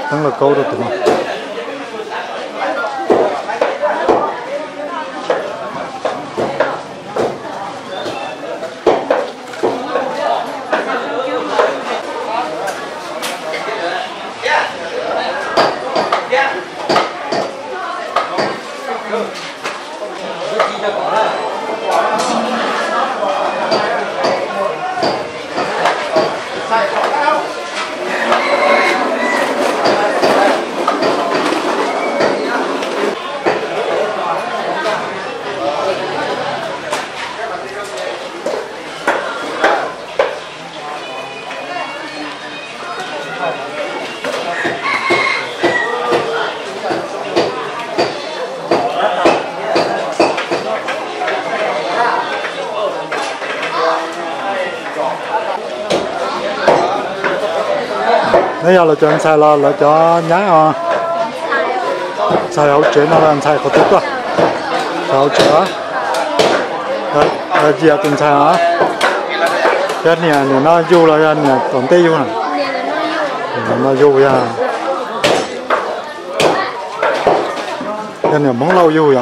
Thằng là câu được tụi nó. Bây giờ là cho anh xài là cho nhái à xài áo chuyện là anh xài có tốt à xài áo chuyện á là gì à tình xài á cái này nó du là anh nhà tổng tây du này nó du ra cái này món lâu du vậy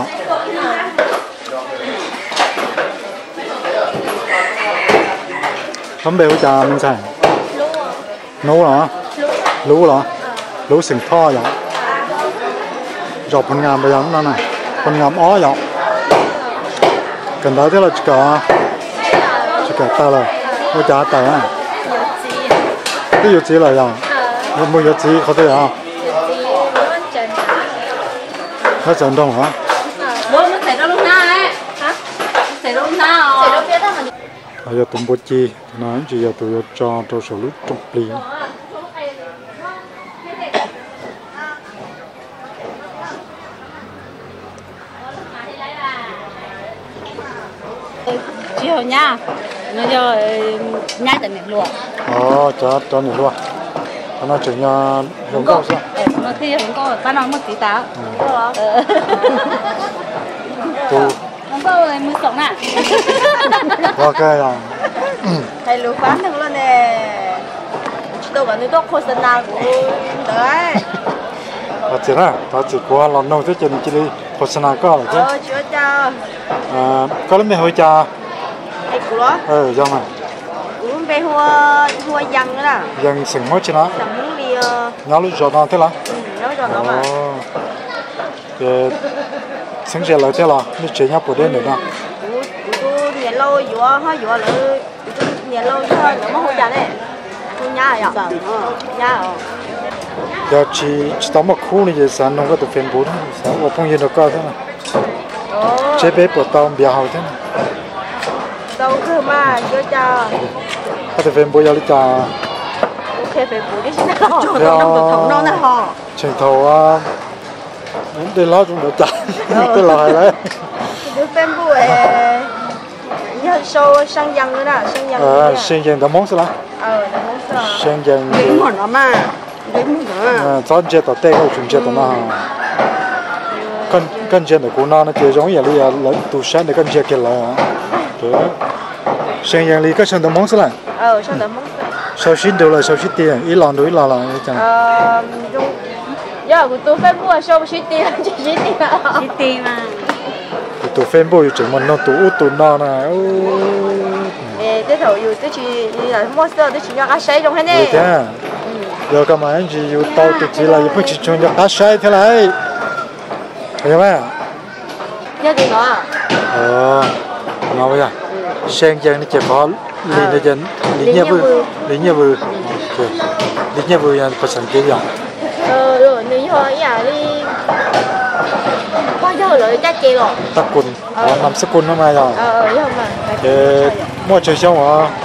không biết cha mình xài nấu hả lú hả lú sừng tho vậy dọc phần ngàm bây giờ nó này phần ngàm ó vậy cần đó thế là chỉ cả ta là nó trả tài à cái gì chỉ là gì nó mua gì có thể à nó chấn động hả bố nó thấy nó lúc nào ấy hả thấy lúc nào thấy lúc biết đó mà bây giờ tụi bố chi nói chỉ giờ tụi cho số lúc trong pli chiều nha nó cho nhai tại miệng luộc cho miệng luộc nó chỉ nhà hồng câu sao nó khi hồng câu ta nói một tí táo hồng câu này mới sống à ok rồi thầy lúa phán được luôn nè đâu cả nơi đó khô sơn nào của đấy ta chỉ qua lần đầu tới trên đi khô sơn nào có là chứ chưa cho có lắm mấy hồi cha ai của giống này uống bê hoa dân nữa nè dân sừng mới chứ nó sừng muốn đi nhớ lúc rồi nó thế là nhớ rồi nó mà cái sinh ra lại thế là nó chỉ nhớ bộ đen nữa nè nhà lâu vừa hơi vừa là nhà lâu thôi nó mới hỗ trợ này nhà à nhà giờ chỉ tao một khu này giờ sáng nó có được phèn bốn sáng ở phong yên nó có thế này chế bé của tao bia hậu thế này đâu cơ mà cho có thể phèn bốn giờ đi cha ok phèn bốn đi xin nào cho nó thòng non này họ trình thầu đến lo chúng nó trả cái lời đấy được phèn bốn nhớ show sang dân nữa nè sang dân đã món sao đã món sao sang dân cái món đó mà cái món đó chọn chế tao tê không chọn chế tao nó con chế này của nó chỉ giống như là lấy tủ sáng để con chế kia là sang dân lý cái sang đã món sao sang đã món sao xin đều là sao xin tiền ít lần đối là chẳng giờ của tôi phải mua sao xin tiền chỉ xin tiền mà tụ phim bồi chỉ một nó tụ nó này cái thầu dù tôi chỉ là mua sữa tôi chỉ nhớ cá sấy trong thế này giờ các bạn chỉ dù tao chỉ là phải chỉ cho cá sấy thế này hiểu không nhớ gì nữa ngon bây giờ sen chân nó chỉ có liền nó chân liền nhớ vừa liền nhớ vừa có sản kia rồi rồi nếu như nhà đi bao giờ rồi chắc chị rồi tắc quần nằm sức quần nó mai rồi không mà mua chơi xong hả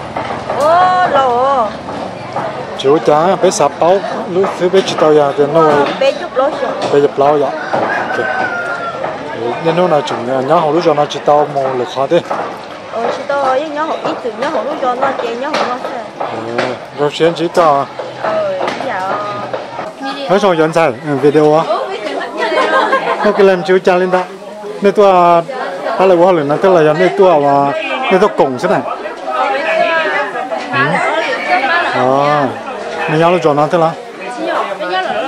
lồ chú cha bé sạp táo lúc thứ bé chỉ tao giờ thì nó bé chụp lối bé chụp lâu vậy nên nó là chừng nhớ hậu lúc cho nó chỉ tao một lực khó thế chỉ tao với nhớ hậu ít từ nhớ hậu lúc cho nó chị nhớ hậu nó thế rồi xem chỉ tao nói xong dẫn giải video á nó cái làm chú cha lên đó nên tôi hay là quá lần nó tức là nên tôi mà nên tôi cùng thế này mình nhớ lúc cho nó thế là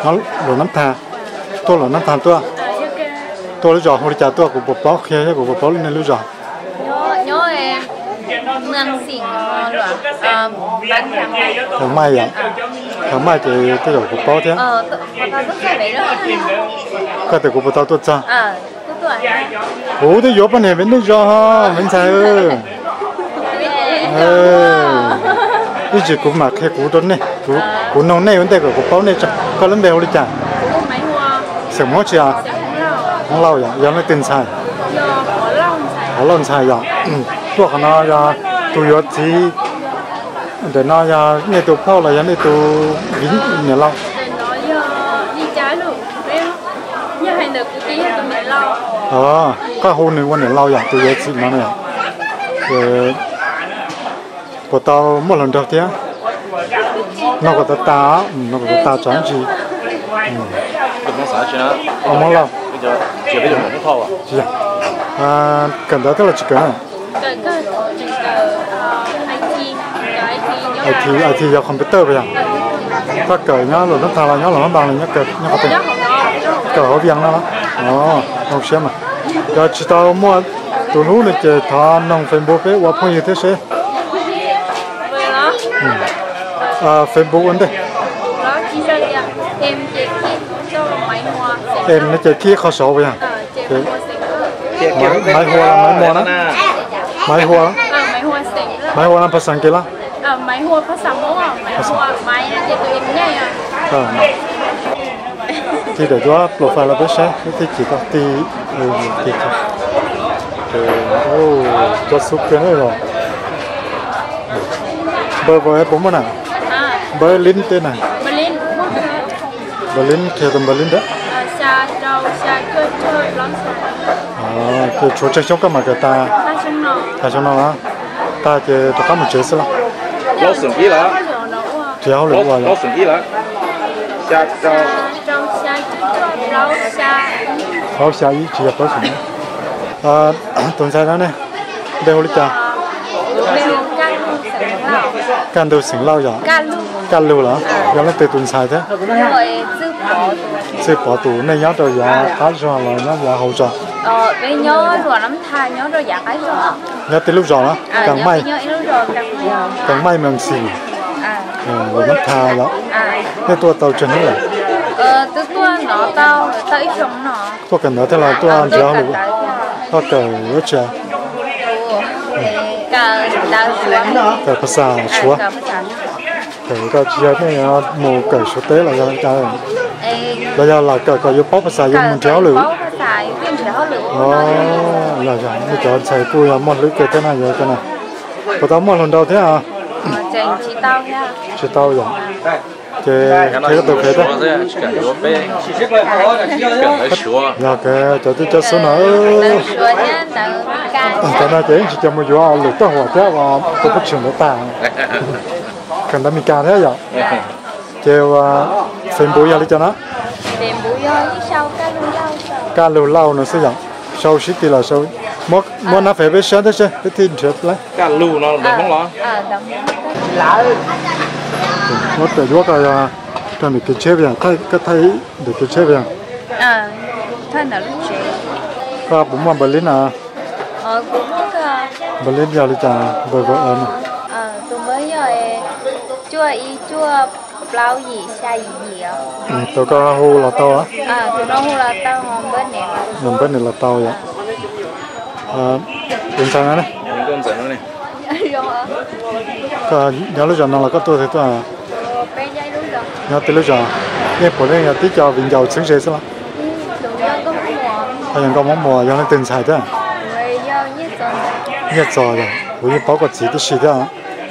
nó lẩu nấm thà tôi lẩu nấm thà tôi lúc giờ hồi trả tôi của bố báo kia của bố báo lên lúc giờ nhớ em mương xỉn rồi bán thằng mai à thằng mai thì tôi của bố báo thế tao rất là vậy đó cái từ của bố tao tôi cha tôi ủa tôi vô bên này bên lúc giờ ha bên sai cái gì cũng mặc cái cũ đó này cũ nông này vấn đề của bố báo này có lắm bèo đi chả sớm mất chưa không lâu rồi giờ nó tin sai họ lâu sai rồiตัวเขาเนาะจะตัวยัดจีเดี๋ยวเนาะจะเนี่ยตัวพ่อเลยเนี่ยตัววิ่งเนี่ยเราก็หูหนึ่งวันเนี่ยเราอยากตัวยัดจีนั่นเนี่ยพอตาหมดหลังจากที่นอกจากตาจ้างจี怎么啥去呢？ เอามาเรา这边就门套啊。 是啊กันได้เท่าไหร่จีกัน IT 有คอมพิวเตอร์ไปยังถ้าเกิดเนาะหรือน้ำตาลเนาะหรือน้ำบางอะไรเนาะเกิดเนาะเป็นเกิดเขาเบียงแล้วนะอ๋อโอเคมั้ยจะชิดเอาหมดตัวนู้นเนี่ยจะทานน้องเฟซบุ๊กไปว่าพูดยังไงเสียเฟซบุ๊กอันเดียเอ็มเนี่ยจะขี้เขาสอบไปยังไม้หัวไม้มัวนะไม้หัวนั้นภาษาอังกฤษละไม้หัวภาษาโม้ไม้หัวไม้เนี่ยจะตัวเองง่ายอ่ะที่เดี๋ยวว่าโปรไฟล์เราไปใช้ที่จีก็ตีตีโอ้จะสุกเกินเลยหรอเบอร์ผมมันอ่ะเบอร์ลินเต้นอ่ะเบอร์ลินเขียนเบอร์ลินเด้อชาเจ้าชาเกิดเกิดร้อนสุดคือชัวร์ชกก็มาเกิดตาชนนะตาจะตัวข้ามเจสละ老省一了， 只要六万老省一了，下招。 好下一只要多少呢？东山那呢？别回家。干都成老呀。干路了，原来对东山的。ซื้อปอตูในย้อนตัวยาท้าชวนเลยย้อนยาหาวจ่อ bây nhớ rồi lắm thay nhớ rồi dạ cái rồi nhớ từ lúc rồi đó càng may càng may mình xì rồi nó thay đó cái tua tàu chân này từ tua nó tàu ít giống nó tua cần đó thế là tua ăn chéo luôn tua cờ rất chéo cờ đào xuống cờภาษาชัวcờก็เชียร์เนี่ยหมู่cờ số tế là do cái bây giờ là cờ cóภาษายังมันเช้าหรืออ๋อlà rồi bây giờใส่ปุ๋ยหมดหรือเกิดเท่าไหร่เยอะกันนะพอตอนหมดหล่นดาวเท่าอ่ะchỉ tao vậy cái đồ cái đó nhà cái cho số nữa cho nó chỉ cho một chỗ lụt tao hòa thế và tôi bắt chuyện nó tàng cần đam mê cả thế vậy kêu phim bùi gì cho nó phim bùi sau cá lù lau nó sẽ vậy sau xí thì là sau mất nó phải biết sáng thế chứ cái thiên chết lấy cá lù nó đóng bóng lo nó để vô cái trong cái chế vậy cái thấy được cái chế vậy thay nào lúc chế có bún mà Berlin à cũng có Berlin giờ đi chả vợ vợ tụi mới giờ chua bao gì xay gì à tụi có hù là tao á tụi nó hù là tao hôm bên này là tao vậy bên sang đó này có nhớ lúc giờ nó là có tôi thì tôi nhớ từ lúc giờ nghe phụ nữ nhớ tí cho viện giàu xứng xế sao hay là có món mùa do nó tình xài thế nhất rồi ủa như bao quát gì tí xì thế à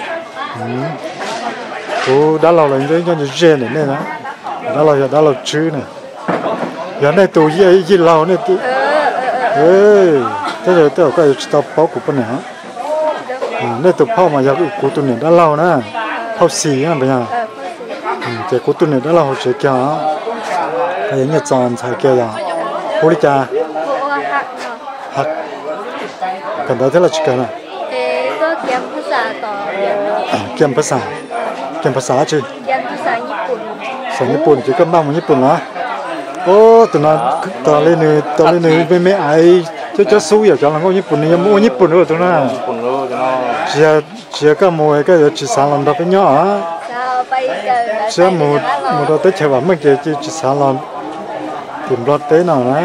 ủa đã lâu rồi đấy cho như dê này nè đã lâu chứ này giờ này tụi gì lâu này tụi thế rồi tôi có tao bao của bên này nên tụiพ่อ mà giờ của tụi này đã lâu nèพ่อxì á bây giờ cái của tụi này đã lâu rồi kia cái những cái tròn xài kia là hú đi cha hạt cần đó thế là chỉ cần à có kiếmภาษาchứ kiếmภาษาchứ sang Nhật Bản chỉ có ba một Nhật Bản lá ô tụi nó bên mấy ai cho xui à cho là ngôi Nhật Bản này mua Nhật Bản rồi tụi nó chỉ có mua cái chỉ sản làm đó phải nhỏ á chỉ một đó tới chơi vào mấy cái chỉ sản làm tìm lót tới nào đấy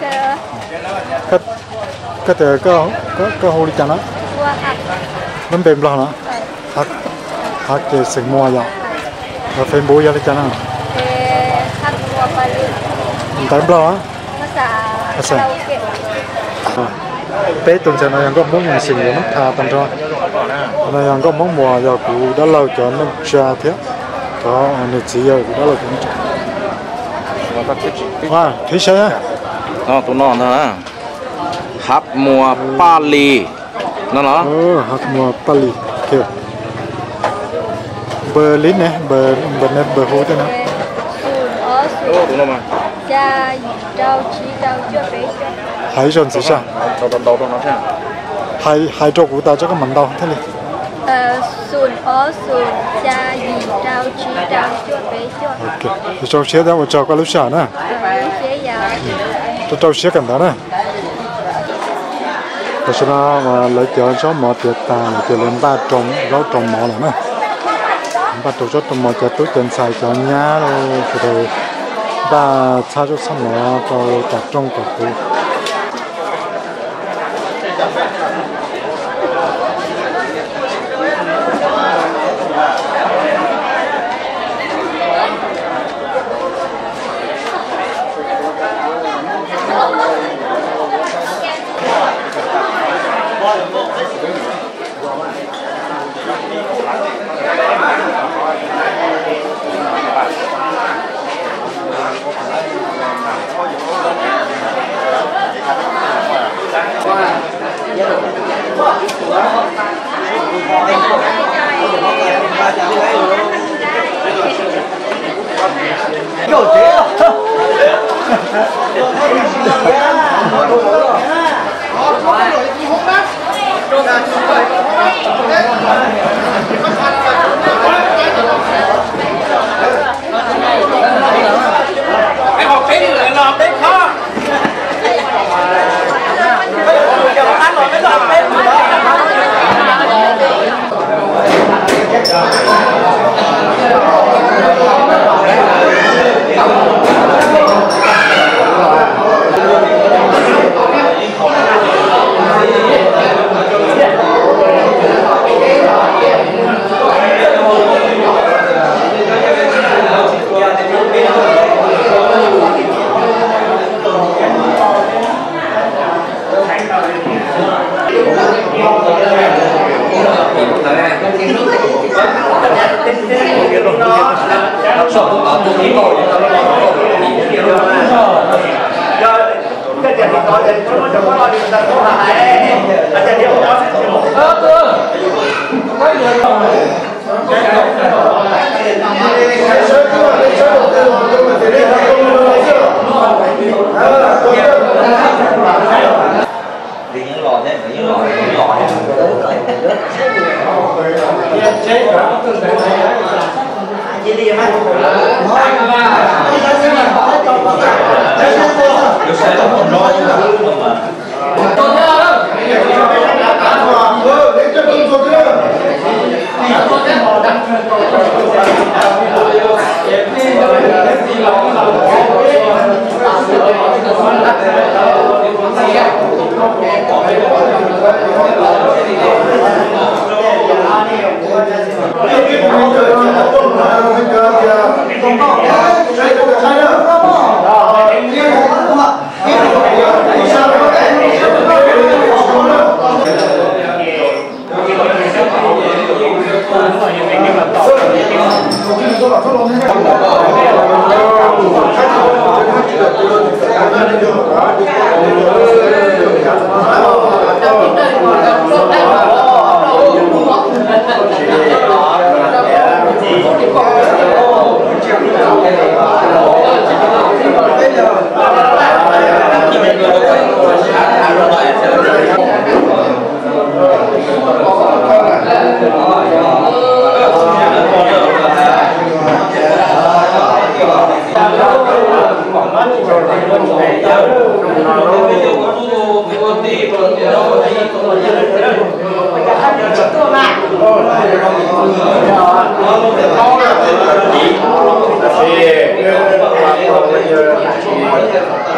cái cái hồ đi chăng áมันเป็นปลานะฮักเกสิงมัวอย่างเราเป็นบุยอะไรจังนะฮักมัวปลาลิแต่ปลาภาษาเป๊ะตรงนั้นยังก็มองอย่างสิ่งอย่างนั้นทาตันทอนนั่นยังก็มองมัวอย่างกูได้เล่าจนมันชาเถอะก็อันนี้จีอย่างกูได้เล่าจนว่าที่ใช่ไหมตัวน้องนะฮักมัวปาลีนั่นเหรอฮักมัวปาลีเกี่ยวเบอร์ลิ้นเนี่ยเบอร์เน็ตเบอร์โฮด้วยนะตัวน้องมาจะเราชี้เราช่วยไปหายจนสิใช่เราตรงนั้นใช่หายจกูตาจะก็มันดาวเท่าไหร่ศูนย์จะเราชี้เราช่วยไปช่วยโอเคเราเชื่อได้ว่าเราก็รู้จักนะเราเชื่อกันได้นะแต่ฉะนั้นว่าเราจะชอบหมอเตียตาจะเล่นบ้าจงเราจงหมอหรอนะบ้าตัวชอบหมอจะตุ้ยเกินใส่จนยาเราคือเราบ้าชาจุดสมอเราจับจงกับกู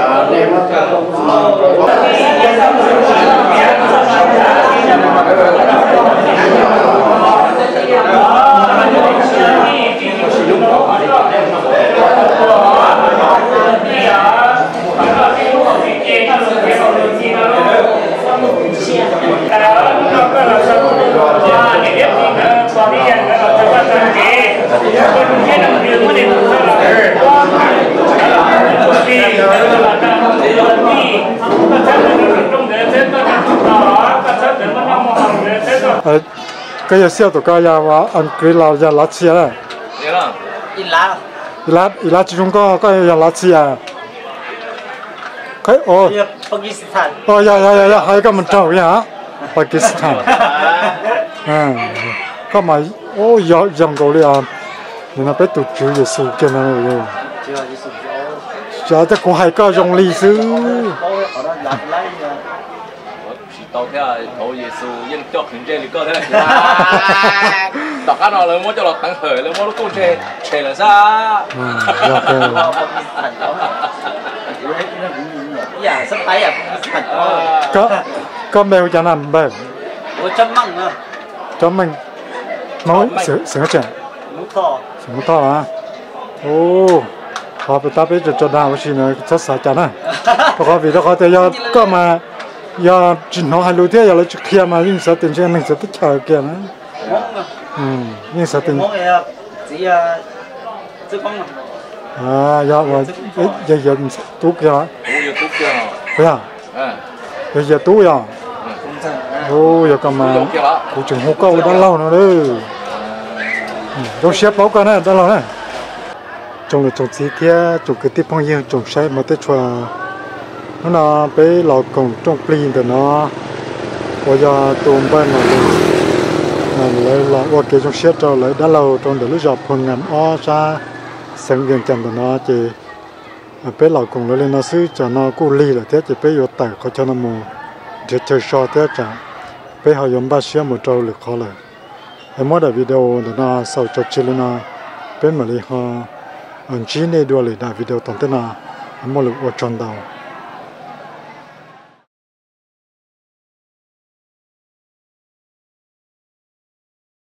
cái giờ xưa tụi cái và anh cứ làm giờ lát xia đấy. Ít lá chỉ chúng có giờ lát xia. Cái Pakistan. dạ hai cái mình trâu nhá. Pakistan. Có mà giờ dòng cầu đi à. Nên là biết tụi chú giờ sưu cái này rồi. Giờ chắc cũng hai cái dòng lịch sử. tàu theo thổ Giêsu dân cho hình trên thì cơ thế này tàu cá nó lớn muốn cho nó thắng khởi lớn muốn nó công chè là sao dạ sắp tay à có mèo cho nằm bền chấm măng nữa chấm măng nói sướng chè sướng to à họ phải tập để cho đào xin nó rất sợ chán à có vì đó có thể do có mà giờ chỉ nói hai lối thế giờ là trực kia mà nhưng sao tiền trên mình sẽ tích chờ kia nữa nhưng sao tiền giờ mà giờ tú kia bây giờ tú giờ giờ cầm mà cụ trưởng hô câu đã lâu nữa đấy trong xếp báo cái này đã lâu này trong là trong gì kia trong cái tiếp phong nhiêu trong sai mà tới chùa nó bé lò cùng trong plin thì nó bây giờ tụm bên mà lấy là ở cái trong xếp cho lấy đã lâu trong để lúc giờ phần ngầm o ra sáng gần chân thì nó chỉ bé lò cùng nó lên nó xứ cho nó cố ly là thế chỉ bé vô tài có cho nó mù để chơi so thế cả bé họ dùng ba xếp một trâu được khóเลยem mới đợi video thì nó sau cho chơi lên nó bé mà lấy họ anh chỉ này đua lấy đợi video tổng thế nào em mới được ở trong đầu